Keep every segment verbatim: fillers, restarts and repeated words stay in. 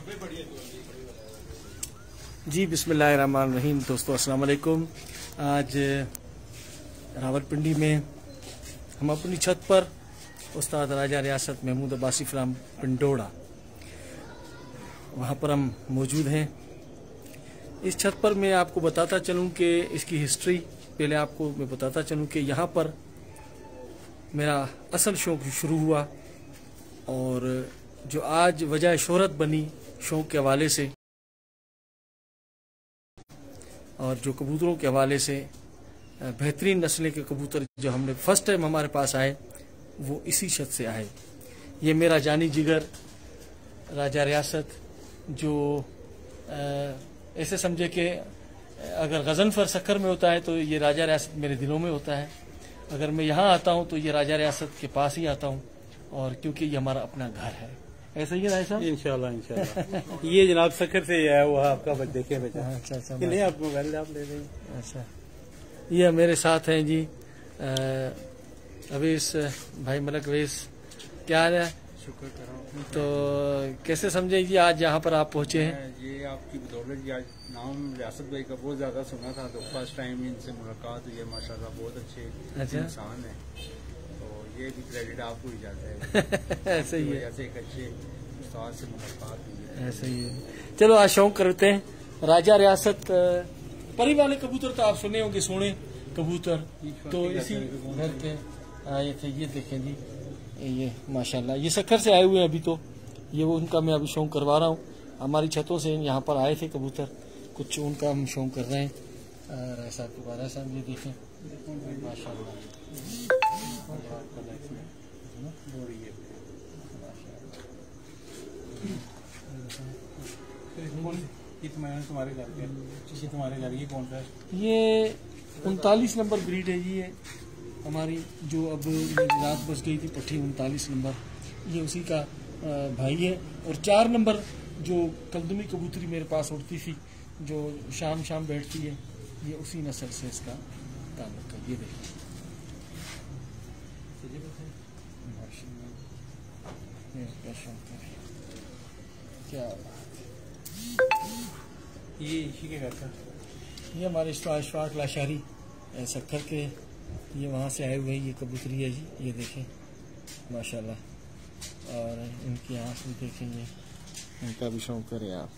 जी बिस्मिल्लाहिर्रहमानिर्रहीम। दोस्तों अस्सलाम वालेकुम। आज रावलपिंडी में हम अपनी छत पर उस्ताद राजा रियासत महमूद अब्बासी फलाम पिंडोड़ा, वहाँ पर हम मौजूद हैं। इस छत पर मैं आपको बताता चलूँ कि इसकी हिस्ट्री, पहले आपको मैं बताता चलूँ कि यहाँ पर मेरा असल शौक़ शुरू हुआ और जो आज वजह शोहरत बनी शौक़ के हवाले से और जो कबूतरों के हवाले से बेहतरीन नस्लें के कबूतर जो हमने फर्स्ट टाइम हमारे पास आए वो इसी छत से आए। ये मेरा जानी जिगर राजा रियासत, जो ऐसे समझे कि अगर गजनफर सक्कर में होता है तो ये राजा रियासत मेरे दिलों में होता है। अगर मैं यहाँ आता हूँ तो ये राजा रियासत के पास ही आता हूँ, और क्योंकि ये हमारा अपना घर है। ऐसा ही है साहब? इंशाल्लाह इंशाल्लाह। ये जनाब सक्कर से आया हुआ आपका बच देखे बचा। अच्छा अच्छा, नहीं आप मोबाइल आप ले लेंगे। अच्छा, ये मेरे साथ हैं जी अवेश भाई, मलक अवेश, क्या हाल है? शुक्र कर रहा हूँ। तो कैसे समझे जी आज यहाँ पर आप पहुँचे हैं? ये आपकी बदौलत जी, आज नाम रियासत भाई का बहुत ज्यादा सुना था तो फर्स्ट टाइम इनसे मुलाकात हुई है। माशाल्लाह बहुत अच्छे अच्छा इंसान है, तो ये भी क्रेडिट आपको ही जाता है। ऐसे ही है, ऐसे एक अच्छे उस्ताद से मुलाकात हुई है। ऐसे ही है। चलो आज शौक करते हैं। राजा रियासत परी वाले कबूतर तो आप सुने होंगे, सोने कबूतर तो इसी घर के आए थे। ये देखें जी, ये माशाल्लाह ये सक्कर से आए हुए हैं अभी, तो ये वो उनका मैं अभी शौक करवा रहा हूँ। हमारी छतों से यहाँ पर आए थे कबूतर, कुछ उनका हम शौक कर रहे हैं। राय साहब के बारे साहब ये देखें माशाल्लाह, तुम्हारे घर के तुम्हारे घर ये कौन सा है? ये उनतालीस नंबर ब्रीड है जी। ये हमारी जो अब रात बच गई थी पट्टी उनतालीस नंबर, ये उसी का भाई है। और चार नंबर जो कलदमी कबूतरी मेरे पास उड़ती थी, जो शाम शाम बैठती है, ये उसी नस्ल से इसका ताल्लुक है। ये देखिए क्या ये इसी के घर का, ये हमारे अशफाक लाशारी सक्कर के, ये वहाँ से आए हुए हैं। ये कबूतरी है जी, ये देखें माशाल्लाह। और इनकी आँख भी देखेंगे, इनका भी शौक करें आप।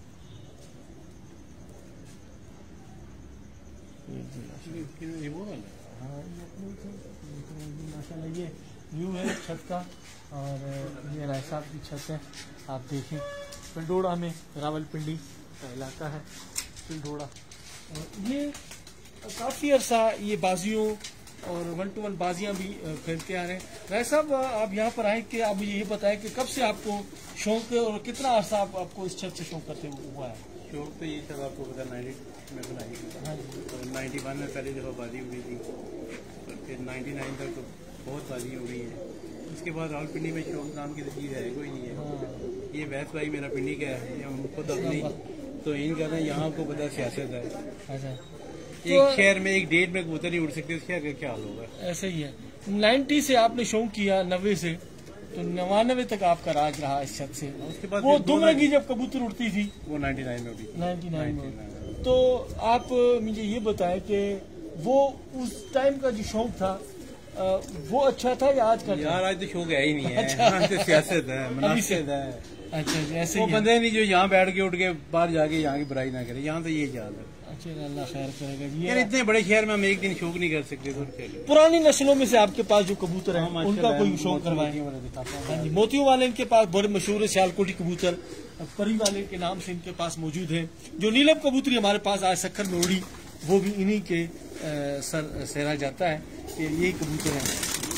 ये वो वाला, हाँ ये माशाल्लाह ये व्यू है छत का। और ये राय साहब की छत है, आप देखें। पिंडोड़ा में रावलपिंडी का इलाका है पिंडोड़ा। ये काफ़ी अरसा ये बाजियों और वन टू वन बाजियां भी खेलते आ रहे हैं। राय साहब आप यहाँ पर आए कि आप मुझे ये बताएं कि कब से आपको शौक और कितना अरसा आप, आपको इस छत से शौक करते हुआ है? शौक तो ये छत आपको पता नाइन्टी में बनाई थी। हाँ जी। तो नाइन्टी वन में पहली दफ़ा बाजी हुई थी, और फिर नाइन्टी नाइन तक तो बहुत बाजी हो गई है। उसके बाद रावलपिंडी में शौक नाम की चीज़ है कोई नहीं है। हाँ। ये वैस भाई मेरा पिंडी का है, ये हम खुद अपनी तो इन कहते हैं। यहाँ आपको पता सियासत है। अच्छा, एक तो शहर में एक डेट में कबूतर नहीं उड़ सकते, उस शहर का क्या हाल होगा? ऐसे ही है। नाइन्टी से आपने शौक किया, नब्बे से, तो नवानवे तक आपका राज रहा इस छत से। उसके बाद वो दुमरा की जब कबूतर उड़ती थी वो नाइन्टी नाइन में उड़ी, नाइन्टी नाइन में। तो आप मुझे ये बताएं कि वो उस टाइम का जो शौक था वो अच्छा था या आज का? यार आज तो शौक है ही नहीं है। अच्छा। तो सियासत है, मुनासिब है। अच्छा, ऐसे वो बंदे नहीं जो यहाँ बैठ के उठ के बाहर जाके यहाँ की बुराई ना करे, यहाँ तो ये ख्याल है। अच्छा, अल्लाह खैर करेगा। यार इतने बड़े शहर में हम एक दिन शौक नहीं कर सकते तो पुरानी नस्लों में से आपके पास जो कबूतर है उनका कोई शौक करवाए? हाँ जी, मोतियों वाले इनके पास बड़े मशहूर है, सियालकोटी कबूतर परी वाले के नाम से इनके पास मौजूद है। जो नीलम कबूतरी हमारे पास आज सक्कर में उड़ी, वो भी इन्हीं के सर सहरा जाता है कि यही कबूतर है।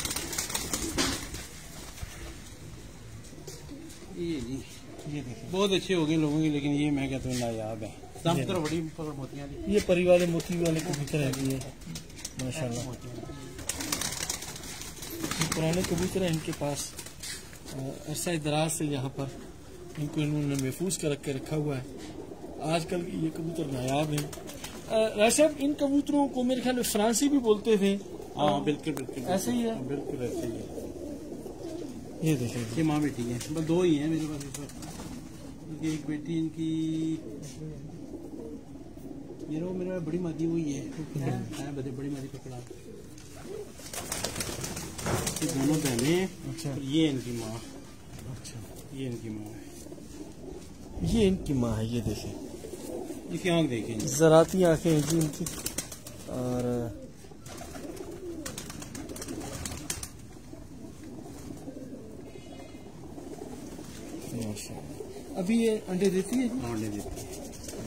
ये नहीं, ये देखिए बहुत अच्छे हो गए लोगों की, लेकिन ये मैं कहता हूँ नायाब है। तो बड़ी मोतियां, ये परी वाले मोती वाले कबूतर है ये माशाल्लाह। पुराने कबूतर है इनके पास, अरसा दराज से यहाँ पर इनको इन्होंने महफूज कर के रखा हुआ है। आजकल ये कबूतर नायाब है। राशिद, इन कबूतरों को मेरे ख्याल में फ्रांसी भी बोलते थे। हाँ बिल्कुल बिल्कुल ऐसे ही है, बिल्कुल ऐसे ही है। ये देखिए, ये माँ बेटी है, बस दो ही हैं मेरे पास इस वक्त। इनकी एक बेटी इनकी ये रो मेरा बड़ी मादी हुई है, है बड़े बड़ी मादी पकड़ा। ये दोनों बहने। अच्छा। ये इनकी माँ। अच्छा, ये इनकी माँ है। ये इनकी माँ है। ये देखें, इसकी आँख देखें, ज़राती आंखें हैं जी इनकी। और अभी ये अंडे देती है जी? अंडे देती है।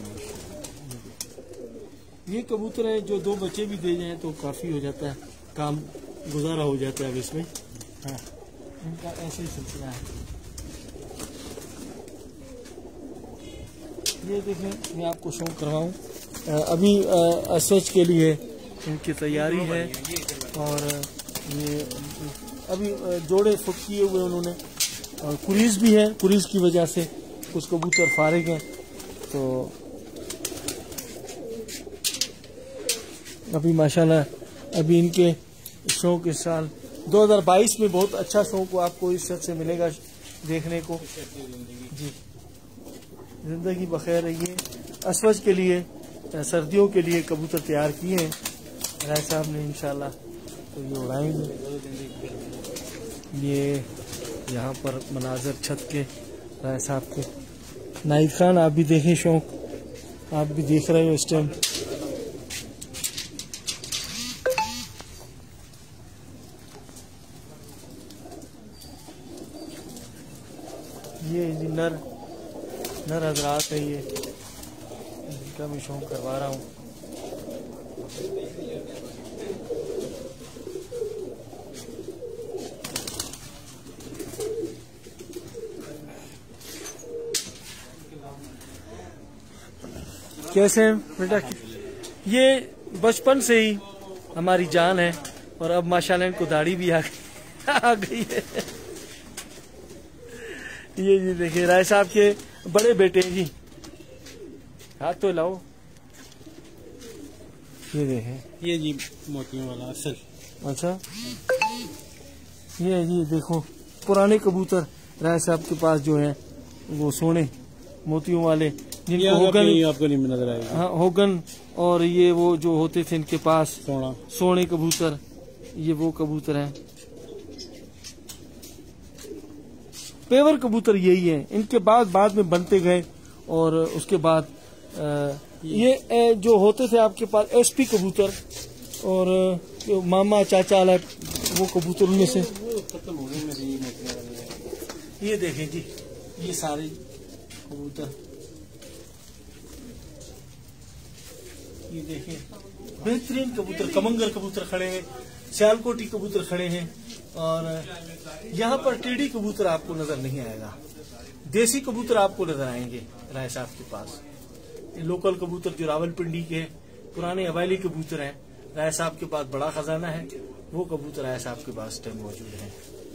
ये कबूतर है जो दो बच्चे भी दे जाएं तो काफ़ी हो जाता है, काम गुजारा हो जाता है अब इसमें। हाँ, इनका ऐसे ही सिलसिला है। ये देखें, मैं आपको शो करवाऊँ। अभी असच के लिए इनकी तैयारी है। और ये अभी जोड़े फुट किए हुए उन्होंने, और कुरीज भी है। कुरीज की वजह से कुछ कबूतर फारिग हैं। तो अभी माशाल्लाह अभी इनके शौक इस साल दो हज़ार बाईस में बहुत अच्छा शौक आपको इस शख्स से मिलेगा देखने को जी। जिंदगी बखैर रही है। असवज के लिए सर्दियों के लिए कबूतर तैयार किए हैं राय साहब ने, इंशाल्लाह तो ये उड़ाएंगे। ये यहाँ पर मनाजर छत के राय साहब के। नाइद खान आप भी देखें, शौक आप भी देख रहे हो इस टाइम। ये जी नर नर हजरात है, ये इनका भी शौक करवा रहा हूँ। कैसे हैं बेटा? ये बचपन से ही हमारी जान है, और अब माशाल्लाह इनको दाढ़ी भी आ गई आ गई है। ये जी देखिए, राय साहब के बड़े बेटे हैं जी। हाथ तो लाओ। ये देखें, ये जी मोतियों वाला असल। अच्छा, ये जी देखो पुराने कबूतर राय साहब के पास जो है वो सोने मोतियों वाले, जिनको होगन आपको नहीं नजर आएगा। हाँ, होगन। और ये वो जो होते थे इनके पास सोना सोने कबूतर, ये वो कबूतर हैं। पेवर कबूतर यही है। इनके बाद बाद में बनते गए, और उसके बाद आ, ये ए, जो होते थे आपके पास एसपी कबूतर, और जो मामा चाचा वाला वो कबूतर उनमें से खत्म हो गए। ये देखें जी, ये सारे कबूतर, ये देखें बेहतरीन कबूतर, कमंगर कबूतर खड़े हैं, सियालकोटी कबूतर खड़े हैं। और यहाँ पर टेढ़ी कबूतर आपको नजर नहीं आएगा, देसी कबूतर आपको नजर आएंगे राय साहब के पास। ये लोकल कबूतर जो रावलपिंडी के पुराने हवाली कबूतर हैं, राय साहब के पास बड़ा खजाना है। वो कबूतर राय साहब के पास टाइम मौजूद है,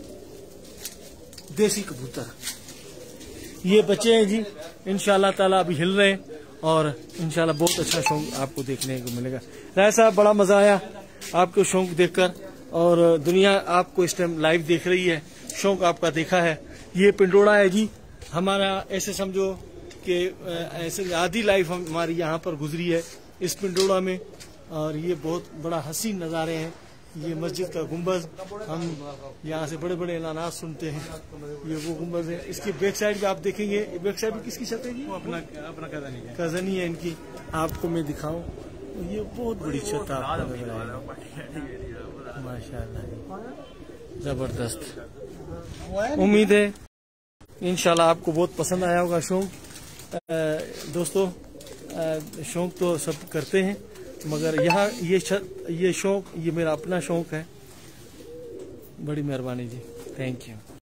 देसी कबूतर। ये बच्चे हैं जी, इंशाल्लाह ताला अभी हिल रहे हैं, और इंशाल्लाह बहुत अच्छा शौक आपको देखने को मिलेगा। राय साहब बड़ा मजा आया आपको शौक देखकर, और दुनिया आपको इस टाइम लाइव देख रही है, शौक आपका देखा है। ये पिंडोड़ा है जी हमारा, ऐसे समझो कि ऐसे आधी लाइफ हमारी यहाँ पर गुजरी है इस पिंडोड़ा में। और ये बहुत बड़ा हसीन नज़ारे हैं। ये मस्जिद का गुंबज, हम यहाँ से बड़े बड़े ऐलानात सुनते हैं। ये वो गुंबज है। इसकी बैक साइड भी आप देखेंगे, बैक साइड भी किसकी छत है जी? वो अपना अपना कजन ही है। कजन ही है इनकी। आपको मैं दिखाऊं, ये बहुत बड़ी छत आपको नजर आएगी माशाल्लाह, जबरदस्त। उम्मीद है इंशाल्लाह आपको बहुत पसंद आया होगा शौक। दोस्तों, शौक तो सब करते हैं, मगर यहाँ ये ये शौक ये मेरा अपना शौक है। बड़ी मेहरबानी जी, थैंक यू।